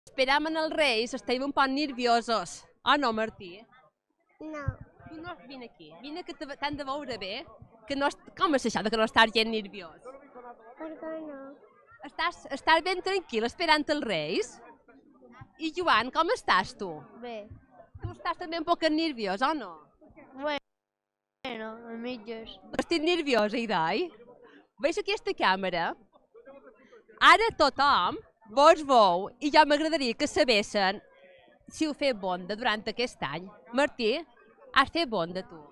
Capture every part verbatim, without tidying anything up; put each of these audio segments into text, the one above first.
Esperam en els Reis, estem un poc nerviosos. Oh, no, Martí? No. Tu no... Vine aquí. Vine que t'han de veure bé. Que no... Com és això que no estàs gent nerviós? Per què no? Estàs, estàs ben tranquil esperant els Reis? I Joan, com estàs tu? Bé. Tu estàs també un poc nerviós, o no? Bueno, a mitges. Estic nerviosa, Idoi. Veus aquesta càmera? Ara tothom vos veu i ja m'agradaria que sabessin si heu fet bonda durant aquest any. Martí, has fet bonda tu?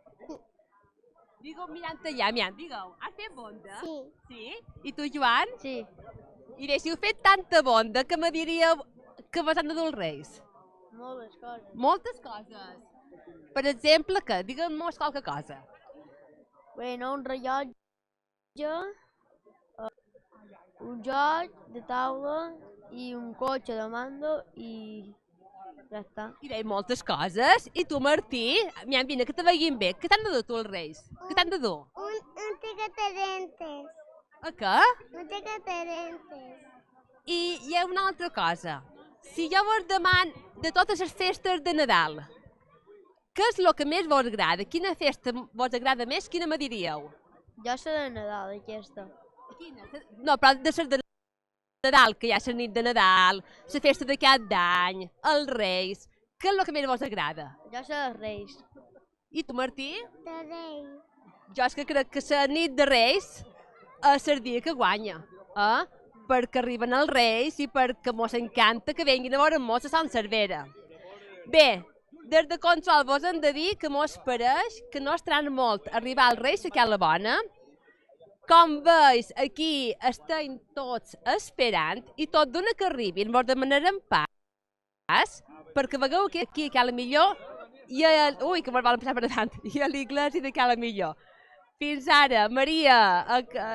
Digueu mirant allà, mirant, digueu, has fet bonda? Sí. Sí? I tu, Joan? Sí. I bé, si heu fet tanta bonda que me diríeu que vos han de dur els Reis. Moltes coses. Moltes coses. Per exemple, que? Digue'm-nos qualque cosa. Bueno, un rellotge, uh, un joc de taula i un cotxe de mando i ja està. I bé, moltes coses. I tu, Martí, miam, vine, que te veguin bé. Què t'han de dur tu els Reis? Què t'han de dur? Un, un tiquet de dentes. A què? Un tiquet de dentes. I hi ha una altra cosa. Si jo vos deman de totes les festes de Nadal, què és el que més vos agrada? Quina festa vos agrada més? Quina me diríeu? Jo sé de Nadal, aquesta. Quina? No, però de ser de Nadal, que hi ha la nit de Nadal, la festa de cap d'any, els Reis. Què és el que més vos agrada? Jo sé dels Reis. I tu, Martí? De rei. Jo és que crec que la nit de Reis és el dia que guanya, eh? Perquè arriben els Reis i perquè mos encanta que venguin a veure-mos a Sant Cervera. Bé, des de control vos hem de dir que mos pareix que no estaran molt a arribar els Reis a la bona. Com veus, aquí estem tots esperant i tot d'una que arribin vos demanarem pas perquè veieu que aquí a Cala Millor i a... Ui, que mos volen passar per davant. I a l'Iglesi de Cala Millor. Fins ara, Maria,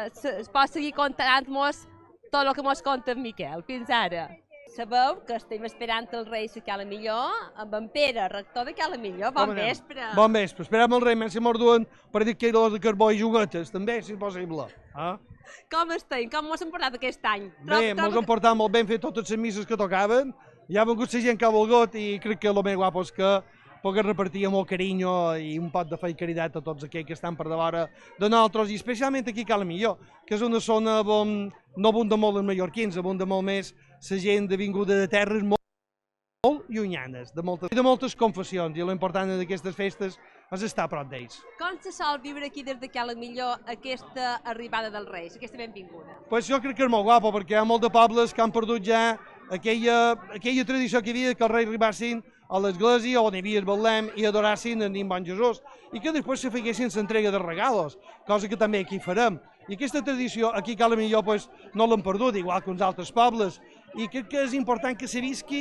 es pot seguir contant-nos tot el que mos conta en Miquel. Fins ara. Sabeu que estem esperant el Reis a Cala Millor amb en Pere, rector de Cala Millor. Bon vespre. Bon vespre. Esperem el rei, menys si mos duen per dir que de carbó i juguetes, també, si és possible. Ah? Com estem? Com mos hem portat aquest any? Bé, mos hem portat molt ben, fet totes les misses que tocaven. Hi ha vingut la gent que ha volgut i crec que el més guapo és que poder repartir amb molt carinyo i un pot de fe i caritat a tots aquells que estan per davant de nosaltres, i especialment aquí a Cala Millor, que és una zona on no abunda molt els mallorquins, abunda molt més la gent de vinguda de terres molt, molt llunyanes, de moltes, de moltes confessions, i l'important d'aquestes festes és estar a prop d'ells. Com se sol viure aquí des de Cala Millor aquesta arribada dels Reis, aquesta benvinguda? Pues jo crec que és molt guapo, perquè hi ha molts de pobles que han perdut ja aquella, aquella tradició que hi havia que els reis arribassin a l'església on hi havia el Betlem i adorassin el nin bon Jesús, i que després se feguessin l'entrega de regalos, cosa que també aquí farem. I aquesta tradició aquí a Cala Millor pues, no l'hem perdut, igual que uns altres pobles, i crec que és important que se visqui.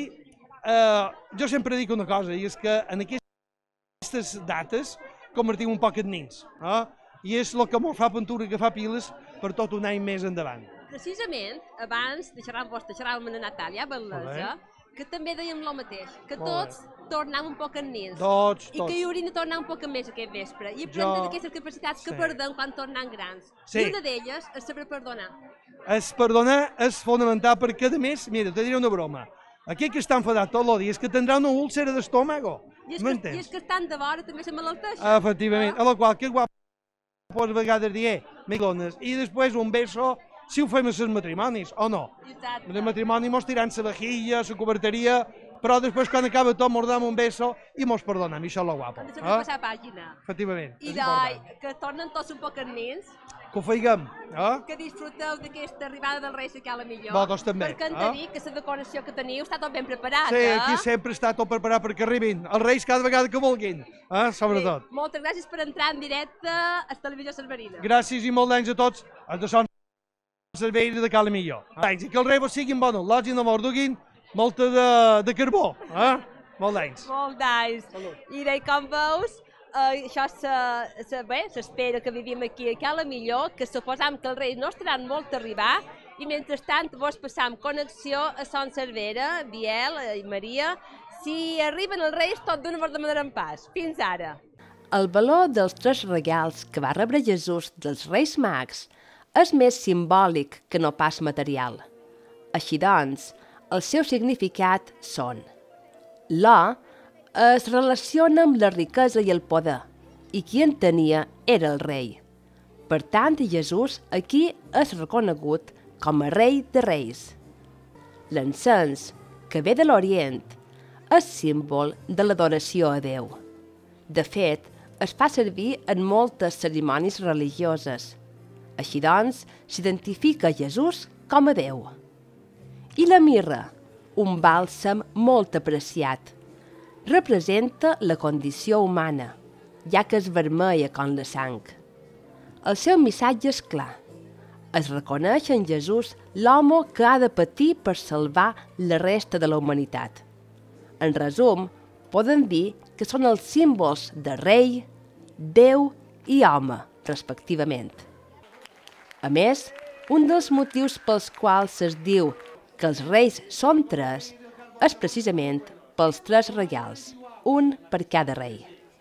Eh, jo sempre dic una cosa, i és que en aquestes dates convertim un poc en nins, eh? I és el que m'ho fa pintura que fa piles per tot un any més endavant. Precisament, abans de xerrar amb vostè, xerràvem amb la Natàlia Bel·lesa, que també dèiem el mateix, que tots tornem un poc en nins. Tots, I que hi hauríem de tornar un poc més aquest vespre. I aprendre d'aquestes capacitats que perdem quan tornem grans. I una d'elles és saber perdonar. Es perdonar és fonamental perquè, a més, mira, te diré una broma. Aquell que està enfadat tot el dia és que tindrà una úlcera d'estómago. I és que estan de vora també se malalteixen. Efectivament. A la qual, que guapo a vegades dir, meglones, i després un beso, si ho fem a els matrimonis, o no? Exacte. El matrimoni mos tirant la vajilla, la coberteria, però després quan acaba tot mos dam un beso i mos perdonem, i això és lo guapo. Hem de saber passar pàgina. Efectivament. I doi, que tornen tots un poc en nins. Que ho feiguem. Que disfruteu d'aquesta arribada del Reis a Cala Millor. Vosaltres també. Perquè hem de dir que la decoració que teniu està tot ben preparat. Sí, aquí sempre està tot preparat perquè arribin els Reis cada vegada que vulguin, sobretot. Moltes gràcies per entrar en directe a Televisió Cerverina. Gràcies i molt d'anys a tots, els de Son Cervera de Cala Millor. I que els Reis siguin bons, l'ogi no mos duguin molta de carbó. Molt d'anys. Molt d'anys. I bé, com veus, això s'espera que vivim aquí a Cala Millor, que suposam que els Reis no estaran molt a arribar, i mentrestant vos passam connexió a Son Cervera, Biel i Maria. Si arriben els Reis, tot d'una vos demanarem pas. Fins ara. El valor dels tres regals que va rebre Jesús dels Reis Mags és més simbòlic que no pas material. Així doncs, El seu significat són: l'or es relaciona amb la riquesa i el poder, i qui en tenia era el rei. Per tant, Jesús aquí és reconegut com a rei de reis. L'encens, que ve de l'Orient, és símbol de l'adoració a Déu. De fet, es fa servir en moltes cerimònies religioses. Així doncs, s'identifica Jesús com a Déu. I la mirra, un bàlsam molt apreciat. Representa la condició humana, ja que és vermella com la sang. El seu missatge és clar. Es reconeix en Jesús l'home que ha de patir per salvar la resta de la humanitat. En resum, poden dir que són els símbols de rei, Déu i home, respectivament. A més, un dels motius pels quals es diu que els reis són tres és precisament pels tres reials, un per cada rei.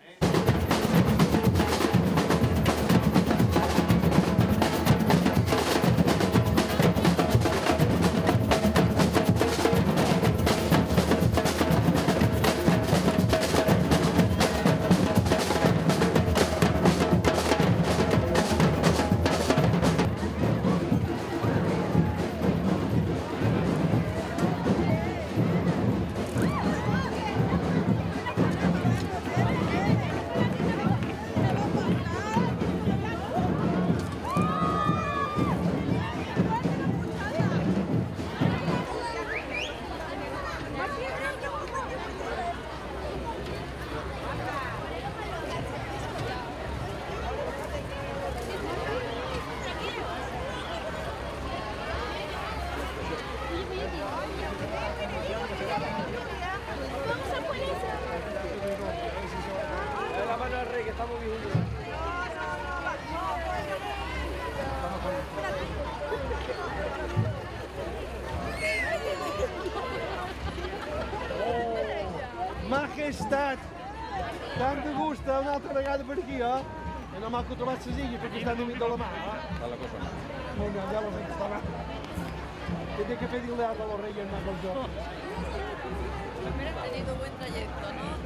Majestat, tant de gust una altra vegada per aquí, eh? I no m'ha trobat les illes perquè estan enmig de la mà, eh? A la cosa. Molt bé, ja lo sé, està bé. Tiene que pedirle algo a los Reyes Magos yo. Primero han tenido buen trayecto, ¿no?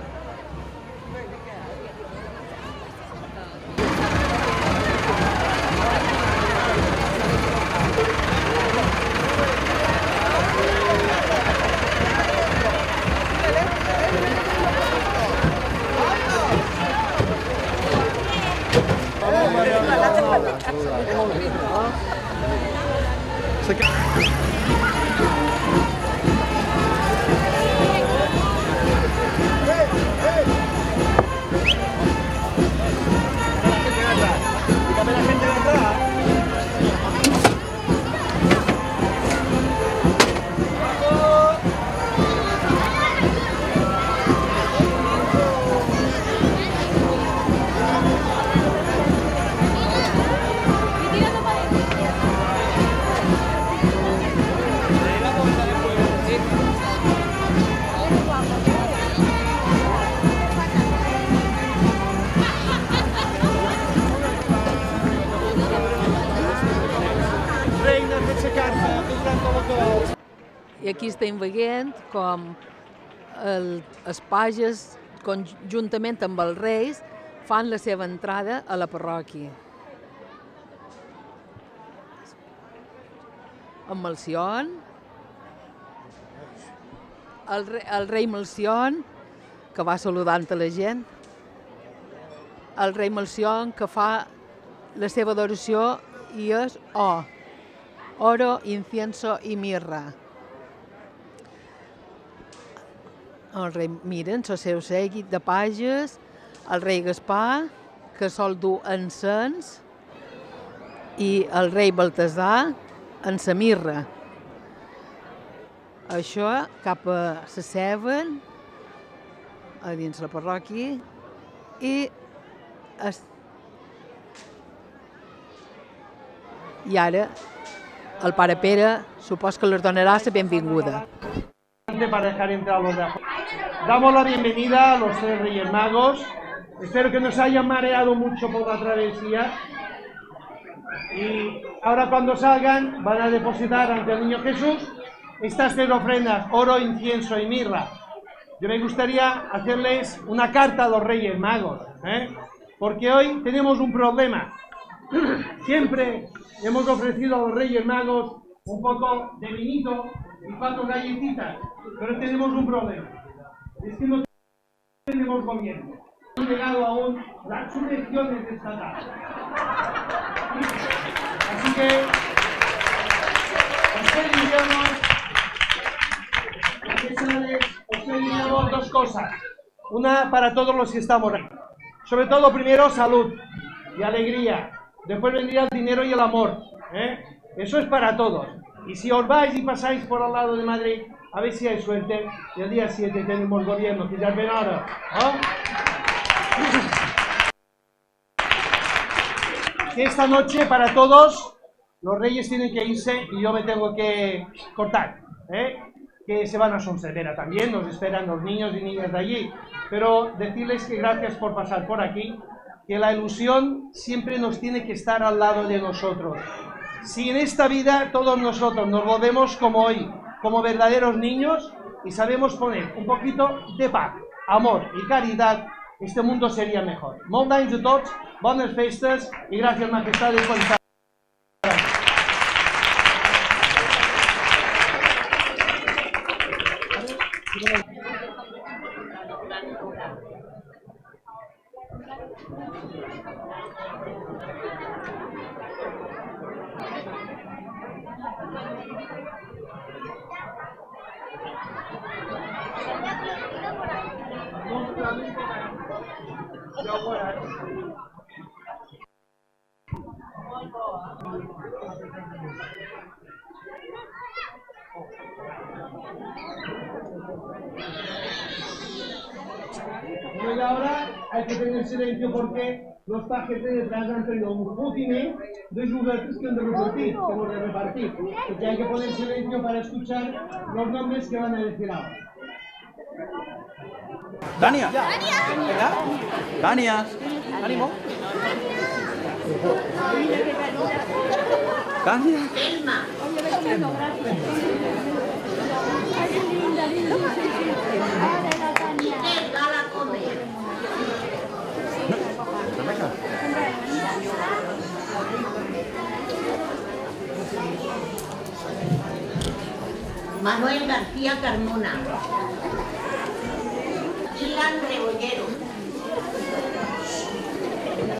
I aquí estem veient com el, els pages, conjuntament amb els reis, fan la seva entrada a la parròquia. Amb Melcion, el, re, el rei Melcion, que va saludant a la gent, el rei Melcion que fa la seva adoració i és or, oro, incienso i mirra. El rei, miren, el seu seguit de pages, el rei Gaspar, que sol dur encens, i el rei Baltasar en sa mirra. Això cap a la Seven, a dins la parròquia, i es... i ara el pare Pere supos que les donarà la benvinguda. Para dejar entrar los de afuera. Damos la bienvenida a los tres Reyes Magos. Espero que no se hayan mareado mucho por la travesía. Y ahora cuando salgan van a depositar ante el Niño Jesús estas tres ofrendas, oro, incienso y mirra, yo me gustaría hacerles una carta a los Reyes Magos, ¿eh? Porque hoy tenemos un problema. Siempre hemos ofrecido a los Reyes Magos un poco de vinito y cuatro galletitas, pero tenemos un problema. Es que no tenemos gobierno. No han llegado aún las subvenciones estatales. Así que os pediríamos, os pediríamos dos cosas. Una para todos los que estamos aquí. Sobre todo, primero, salud y alegría. Después vendría el dinero y el amor, ¿eh? Eso es para todos. Y si os vais y pasáis por al lado de Madrid, a ver si hay suerte, y el día siete tenemos gobierno, que ya ven ahora, ¿no? Que esta noche, para todos, los reyes tienen que irse y yo me tengo que cortar, ¿eh? Que se van a Sonservera también, nos esperan los niños y niñas de allí. Pero decirles que gracias por pasar por aquí, que la ilusión siempre nos tiene que estar al lado de nosotros. Si en esta vida todos nosotros nos volvemos como hoy, como verdaderos niños, y sabemos poner un poquito de paz, amor y caridad, este mundo sería mejor. Molts anys a tots, bones festes i gràcies, majestades, per estar. Y ahora hay que tener silencio porque los pajes de detrás han traído un putine de juguetes que han de repartir, que hemos de repartir. Porque hay que poner silencio para escuchar los nombres que van a decir ahora. Dania. Dania. Dania. Ánimo. Dania. Selma. Manuel García Carmona. Ilan Rebollero.